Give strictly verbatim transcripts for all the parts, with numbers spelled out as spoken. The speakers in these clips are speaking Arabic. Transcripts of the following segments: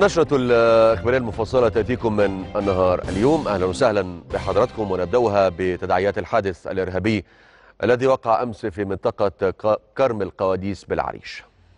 النشرة الإخبارية المفصلة تأتيكم من النهار اليوم. أهلا وسهلا بحضراتكم، ونبدأها بتداعيات الحادث الإرهابي الذي وقع أمس في منطقة كرم القواديس بالعريش.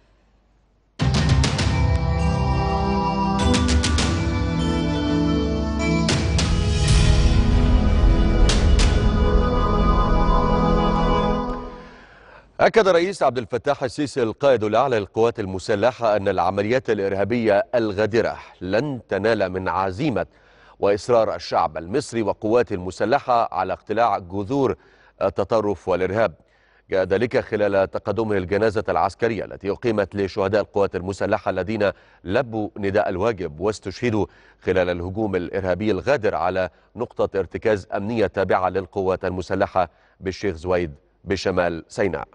أكد الرئيس عبد الفتاح السيسي القائد الأعلى للقوات المسلحة أن العمليات الإرهابية الغادرة لن تنال من عزيمة وإصرار الشعب المصري وقواته المسلحة على اقتلاع جذور التطرف والإرهاب. جاء ذلك خلال تقدمه الجنازة العسكرية التي أقيمت لشهداء القوات المسلحة الذين لبوا نداء الواجب واستشهدوا خلال الهجوم الإرهابي الغادر على نقطة ارتكاز أمنية تابعة للقوات المسلحة بالشيخ زويد بشمال سيناء.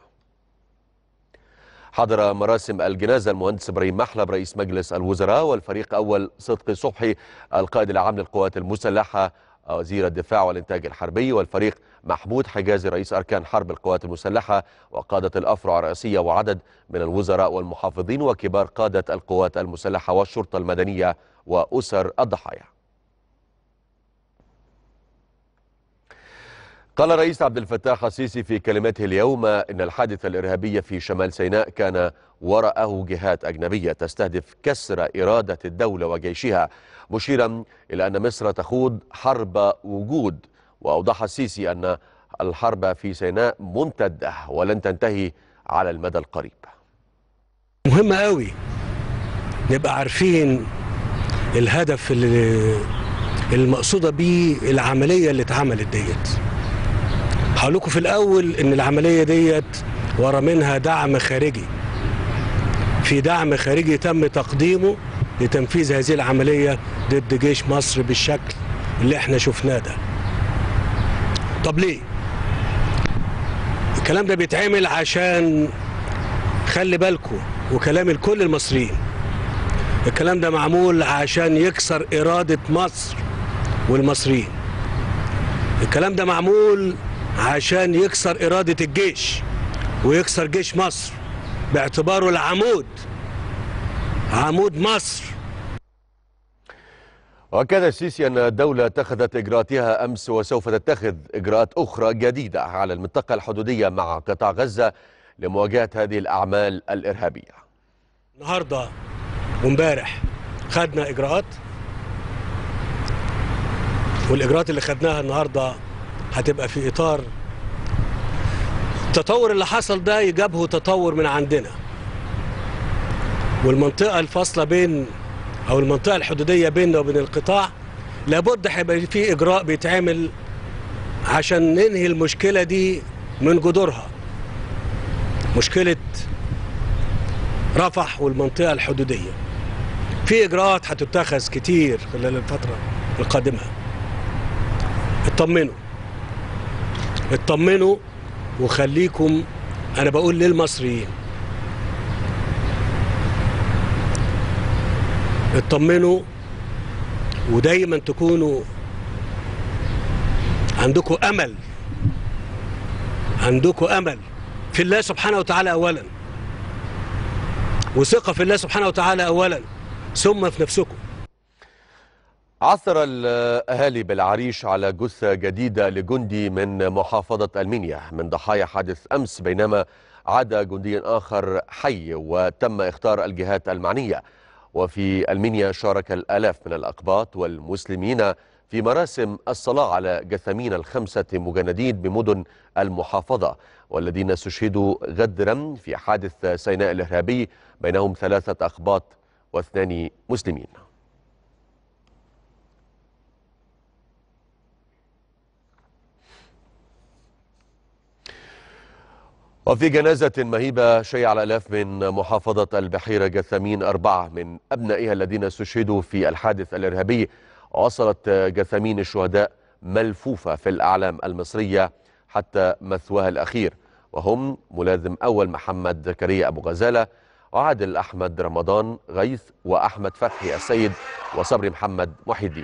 حضر مراسم الجنازة المهندس إبراهيم محلب رئيس مجلس الوزراء، والفريق أول صدقي صبحي القائد العام للقوات المسلحة وزير الدفاع والإنتاج الحربي، والفريق محمود حجازي رئيس أركان حرب القوات المسلحة وقادة الأفرع الرئاسية، وعدد من الوزراء والمحافظين وكبار قادة القوات المسلحة والشرطة المدنية وأسر الضحايا. قال الرئيس عبد الفتاح السيسي في كلمته اليوم إن الحادث الإرهابي في شمال سيناء كان وراءه جهات أجنبية تستهدف كسر إرادة الدولة وجيشها، مشيرا إلى أن مصر تخوض حرب وجود. وأوضح السيسي أن الحرب في سيناء ممتدة ولن تنتهي على المدى القريب. مهم قوي نبقى عارفين الهدف اللي المقصودة بيه العملية اللي اتعملت ديت. هقول لكم في الأول إن العملية ديت ورا منها دعم خارجي، في دعم خارجي تم تقديمه لتنفيذ هذه العملية ضد جيش مصر بالشكل اللي احنا شفناه ده. طب ليه؟ الكلام ده بيتعمل عشان خلي بالكم، وكلام الكل المصريين، الكلام ده معمول عشان يكسر إرادة مصر والمصريين. الكلام ده معمول عشان يكسر إرادة الجيش ويكسر جيش مصر باعتباره العمود، عمود مصر. وأكد السيسي أن الدولة اتخذت إجراءاتها أمس وسوف تتخذ إجراءات أخرى جديدة على المنطقة الحدودية مع قطاع غزة لمواجهة هذه الأعمال الإرهابية. النهارده وامبارح خدنا إجراءات، والإجراءات اللي خدناها النهارده هتبقى في إطار التطور اللي حصل ده يجابه تطور من عندنا، والمنطقة الفاصلة بين أو المنطقة الحدودية بيننا وبين القطاع لابد هيبقى في إجراء بيتعمل عشان ننهي المشكلة دي من جذورها، مشكلة رفح والمنطقة الحدودية. في إجراءات هتتخذ كتير خلال الفترة القادمة. اطمنوا اطمنوا وخليكم، أنا بقول للمصريين اطمنوا، ودايما تكونوا عندكم أمل، عندكم أمل في الله سبحانه وتعالى أولا، وثقة في الله سبحانه وتعالى أولا، ثم في نفسكم. عثر الأهالي بالعريش على جثة جديدة لجندي من محافظة المنيا من ضحايا حادث أمس، بينما عاد جندي آخر حي وتم اختار الجهات المعنية. وفي المنيا شارك الآلاف من الأقباط والمسلمين في مراسم الصلاة على جثامين الخمسة مجندين بمدن المحافظة، والذين استشهدوا غدرا في حادث سيناء الإرهابي، بينهم ثلاثة أقباط واثنان مسلمين. وفي جنازة مهيبة شيع الآلاف من محافظة البحيرة جثامين أربعة من أبنائها الذين استشهدوا في الحادث الإرهابي. وصلت جثامين الشهداء ملفوفة في الأعلام المصرية حتى مثواها الأخير، وهم ملازم أول محمد زكريا أبو غزالة، وعادل أحمد رمضان غيث، وأحمد فتحي السيد، وصبري محمد محي الدين.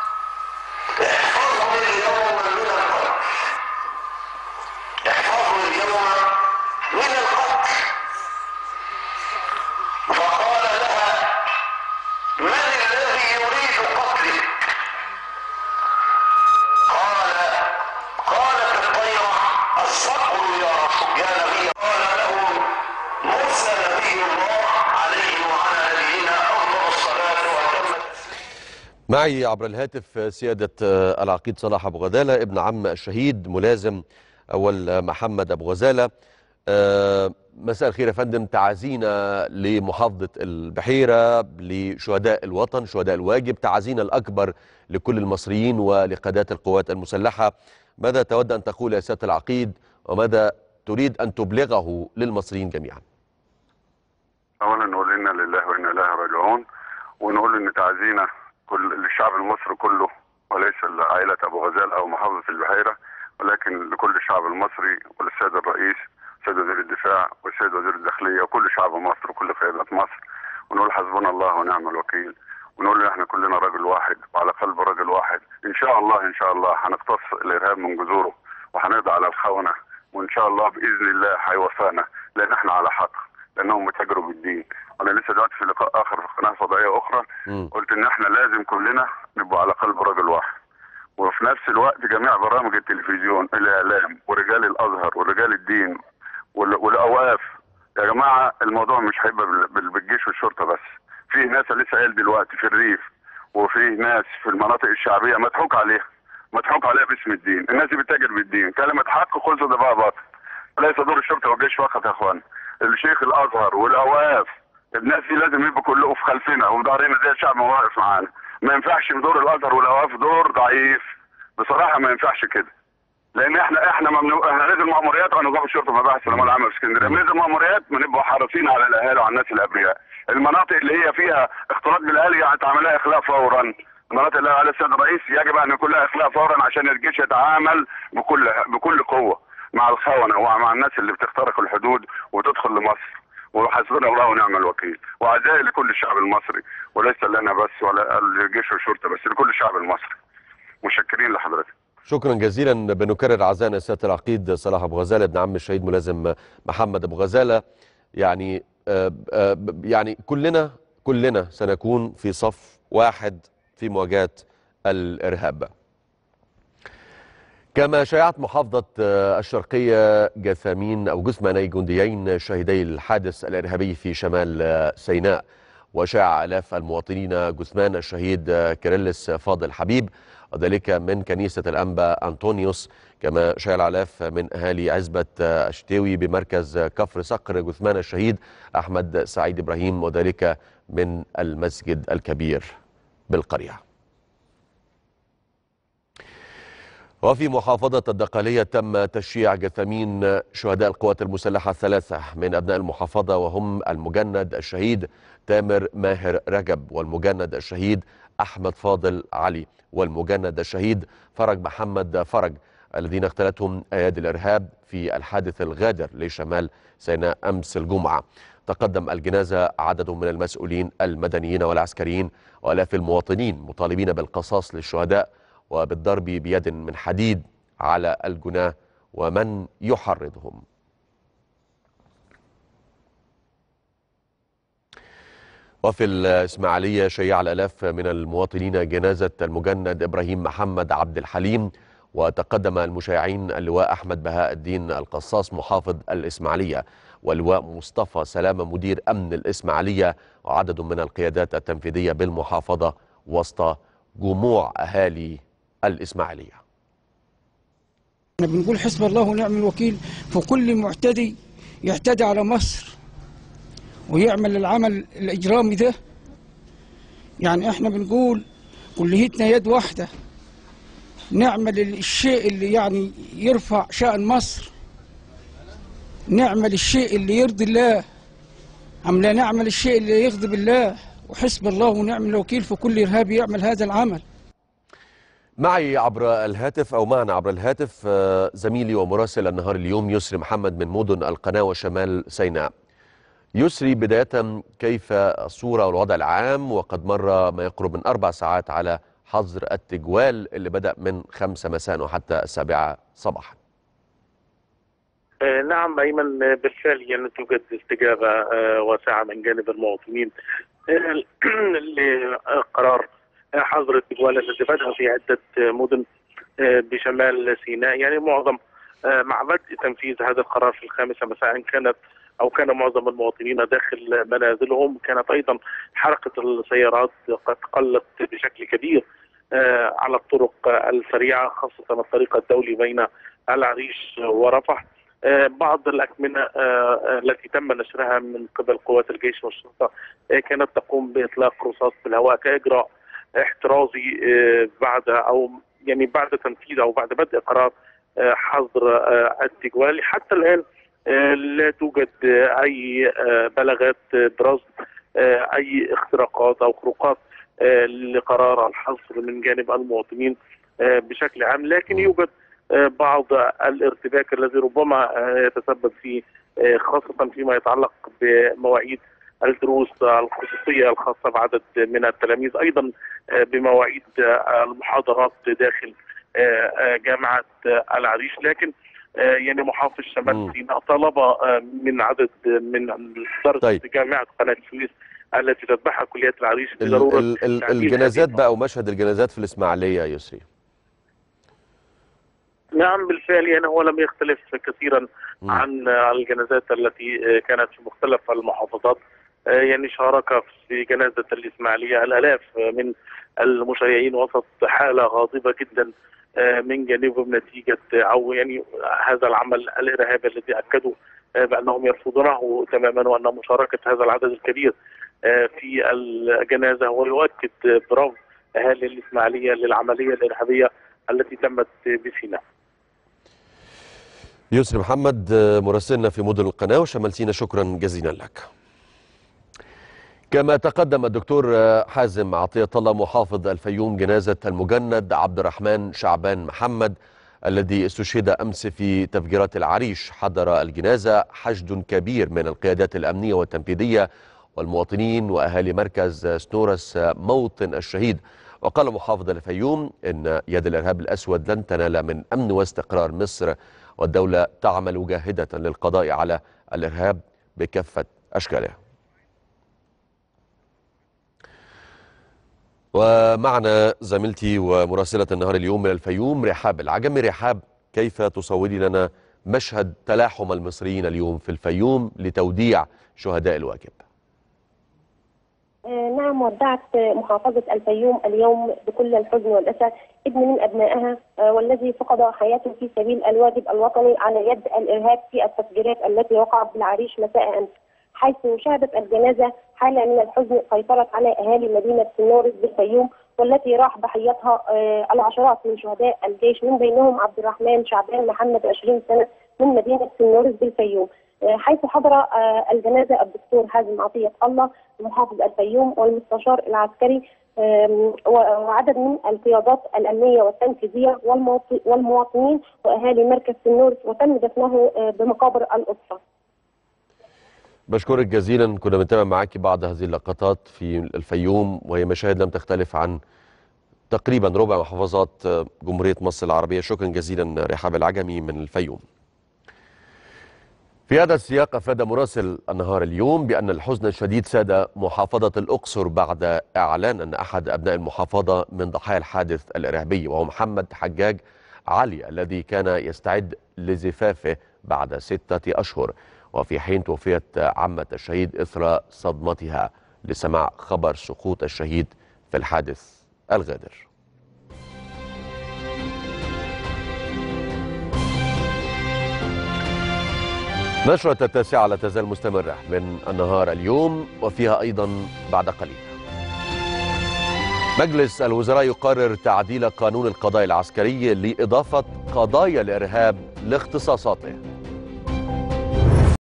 احفظوا معي عبر الهاتف سيادة العقيد صلاح أبو غزالة ابن عم الشهيد ملازم أول محمد أبو غزالة. مساء الخير يا فندم، تعازينا لمحافظة البحيرة لشهداء الوطن شهداء الواجب، تعازينا الأكبر لكل المصريين ولقادات القوات المسلحة. ماذا تود أن تقول يا سيادة العقيد وماذا تريد أن تبلغه للمصريين جميعا؟ أولا نقول إنا لله وإنا إليه راجعون، ونقول إن تعزينا كل للشعب المصري كله، وليس لعائلة أبو غزال أو محافظة البحيرة، ولكن لكل الشعب المصري وللسيد الرئيس والسيد وزير الدفاع والسيد وزير الداخلية وكل شعب مصر وكل قيادات مصر. ونقول حسبنا الله ونعم الوكيل، ونقول إن إحنا كلنا راجل واحد وعلى قلب راجل واحد. إن شاء الله إن شاء الله هنقتص الإرهاب من جذوره وهنقضي على الخونة، وإن شاء الله بإذن الله هيوفانا، لأن إحنا على حق، لأنهم بتجروا بالدين. أنا لسه دلوقتي في لقاء آخر في قناة فضائية أخرى م. قلت إن إحنا لازم كلنا نبقى على قلب راجل واحد، وفي نفس الوقت جميع برامج التلفزيون الإعلام ورجال الأزهر ورجال الدين والأوقاف. يا جماعة الموضوع مش هيبقى بالجيش والشرطة بس، في ناس لسه قايل دلوقتي في الريف وفي ناس في المناطق الشعبية مضحوك عليها مضحوك عليها باسم الدين. الناس دي بتتاجر بالدين، كلمة حق خلصت ده بقى باطل. ليس دور الشرطة والجيش فقط يا اخوان، الشيخ الازهر والاوقاف، الناس دي لازم يبقوا كلهم في خلفنا وفي ظهرنا زي الشعب ما واقف معانا. ما ينفعش دور الازهر والاوقاف دور ضعيف بصراحه، ما ينفعش كده، لان احنا احنا ممنوع. احنا ننزل مأموريات عن نظام الشرطه مباحث الامن العام في اسكندريه، بننزل مأموريات بنبقى حريصين على الاهالي وعلى الناس الابرياء. المناطق اللي هي فيها اختلاط بالاهالي هتعمل لها اخلاء فورا. المناطق اللي على السيد الرئيس يجب ان يكون لها اخلاء فورا عشان الجيش يتعامل بكل بكل قوه مع الخونه ومع الناس اللي بتخترق الحدود وتدخل لمصر. وحسبنا الله ونعم الوكيل. واعزائي لكل الشعب المصري، وليس لنا بس ولا الجيش والشرطه بس، لكل الشعب المصري. متشكرين لحضرتك. شكرا جزيلا. بنكرر اعزائنا سياده العقيد صلاح ابو غزاله ابن عم الشهيد ملازم محمد ابو غزاله. يعني آآ آآ يعني كلنا كلنا سنكون في صف واحد في مواجهه الارهاب. كما شاعت محافظة الشرقية جثامين أو جثماني جنديين شهيدي الحادث الإرهابي في شمال سيناء، وشاع آلاف المواطنين جثمان الشهيد كيرلس فاضل حبيب وذلك من كنيسة الأنبا أنطونيوس. كما شاع الآلاف من أهالي عزبة الشتاوي بمركز كفر صقر جثمان الشهيد أحمد سعيد إبراهيم وذلك من المسجد الكبير بالقرية. وفي محافظة الدقهلية تم تشييع جثامين شهداء القوات المسلحة الثلاثة من أبناء المحافظة، وهم المجند الشهيد تامر ماهر رجب والمجند الشهيد أحمد فاضل علي والمجند الشهيد فرج محمد فرج، الذين اغتالتهم أيادي الإرهاب في الحادث الغادر لشمال سيناء أمس الجمعة. تقدم الجنازة عدد من المسؤولين المدنيين والعسكريين وآلاف المواطنين مطالبين بالقصاص للشهداء وبالضرب بيد من حديد على الجناه ومن يحرضهم. وفي الإسماعيلية شيع الآلاف من المواطنين جنازة المجند إبراهيم محمد عبد الحليم، وتقدم المشيعين اللواء أحمد بهاء الدين القصاص محافظ الإسماعيلية واللواء مصطفى سلامة مدير أمن الإسماعيلية وعدد من القيادات التنفيذية بالمحافظة وسط جموع أهالي الإسماعيلية. احنا بنقول حسب الله ونعم الوكيل في كل معتدي يعتدي على مصر ويعمل العمل الإجرامي ده. يعني احنا بنقول كليتنا يد واحدة نعمل الشيء اللي يعني يرفع شأن مصر، نعمل الشيء اللي يرضي الله أم لا نعمل الشيء اللي يغضب الله، وحسب الله ونعم الوكيل في كل إرهابي يعمل هذا العمل. معي عبر الهاتف أو معنا عبر الهاتف زميلي ومراسل النهار اليوم يسري محمد من مدن القناة وشمال سيناء. يسري، بداية كيف الصورة والوضع العام وقد مر ما يقرب من أربع ساعات على حظر التجوال اللي بدأ من خمسة مساء وحتى السابعة صباحا؟ نعم أيمن، بالفعل يعني توجد استجابة واسعة من جانب المواطنين لقرار حظر التجوال الذي بدأ في عدة مدن بشمال سيناء. يعني معظم مع بدء تنفيذ هذا القرار في الخامسة مساء كانت أو كان معظم المواطنين داخل منازلهم. كانت أيضا حركة السيارات قد قلت بشكل كبير على الطرق السريعة، خاصة الطريق الدولي بين العريش ورفح. بعض الأكمنة التي تم نشرها من قبل قوات الجيش والشرطة كانت تقوم بإطلاق رصاص في الهواء كإجراء احترازي بعد أو يعني بعد تنفيذ أو بعد بدء قرار حظر التجوال. حتى الآن لا توجد أي بلاغات برصد أي اختراقات أو خروقات لقرار الحظر من جانب المواطنين بشكل عام، لكن يوجد بعض الارتباك الذي ربما يتسبب في خاصة فيما يتعلق بمواعيد الدروس الخصوصية الخاصة بعدد من التلاميذ، أيضا بمواعيد المحاضرات داخل جامعة العريش. لكن يعني محافظ شمال سيناء طلب من عدد من إدارة طيب. جامعة قناة السويس التي تتبعها كليات العريش بضرورة ال ال الجنازات بقى ومشهد الجنازات في الإسماعيلية يا يسري. نعم بالفعل، يعني هو لم يختلف كثيرا م. عن الجنازات التي كانت في مختلف المحافظات. يعني شارك في جنازة الإسماعيلية الآلاف من المشيعين وسط حالة غاضبة جدا من جانبهم نتيجة أو يعني هذا العمل الإرهابي الذي أكدوا بأنهم يرفضونه تماما، وأن مشاركة هذا العدد الكبير في الجنازة هو يؤكد برفض أهالي الإسماعيلية للعملية الإرهابية التي تمت بسيناء. يسري محمد مراسلنا في مدن القناة وشمال سيناء، شكرا جزيلا لك. كما تقدم الدكتور حازم عطية الله محافظ الفيوم جنازة المجند عبد الرحمن شعبان محمد الذي استشهد أمس في تفجيرات العريش. حضر الجنازة حشد كبير من القيادات الأمنية والتنفيذية والمواطنين وأهالي مركز سنورس موطن الشهيد. وقال محافظ الفيوم إن يد الإرهاب الأسود لن تنال من أمن واستقرار مصر، والدولة تعمل جاهدة للقضاء على الإرهاب بكافة أشكاله. ومعنا زميلتي ومراسلة النهار اليوم من الفيوم رحاب العجمي. رحاب، كيف تصوري لنا مشهد تلاحم المصريين اليوم في الفيوم لتوديع شهداء الواجب؟ نعم، ودعت محافظة الفيوم اليوم بكل الحزن والأسى ابن من أبنائها والذي فقد حياته في سبيل الواجب الوطني على يد الإرهاب في التفجيرات التي وقعت بالعريش مساء أمس، حيث شهدت الجنازة حالة من الحزن سيطرت على أهالي مدينة سنورس بالفيوم، والتي راح ضحيتها العشرات من شهداء الجيش، من بينهم عبد الرحمن شعبان محمد عشرين سنة من مدينة سنورس بالفيوم. حيث حضر الجنازة الدكتور حازم عطية الله محافظ الفيوم والمستشار العسكري وعدد من القيادات الأمنية والتنفيذية والمواطنين وأهالي مركز سنورس، وتم دفنه بمقابر الأسرة. بشكرك جزيلا. كنا بنتابع معاكي بعض هذه اللقطات في الفيوم، وهي مشاهد لم تختلف عن تقريبا ربع محافظات جمهورية مصر العربية. شكرا جزيلا رحاب العجمي من الفيوم. في هذا السياق أفاد مراسل النهار اليوم بأن الحزن الشديد ساد محافظة الأقصر بعد إعلان أن أحد أبناء المحافظة من ضحايا الحادث الإرهابي، وهو محمد حجاج علي الذي كان يستعد لزفافه بعد ستة أشهر، وفي حين توفيت عمة الشهيد إثر صدمتها لسماع خبر سقوط الشهيد في الحادث الغادر. نشرة التاسعة لا تزال مستمرة من النهار اليوم، وفيها أيضا بعد قليل مجلس الوزراء يقرر تعديل قانون القضاء العسكري لإضافة قضايا الإرهاب لاختصاصاته.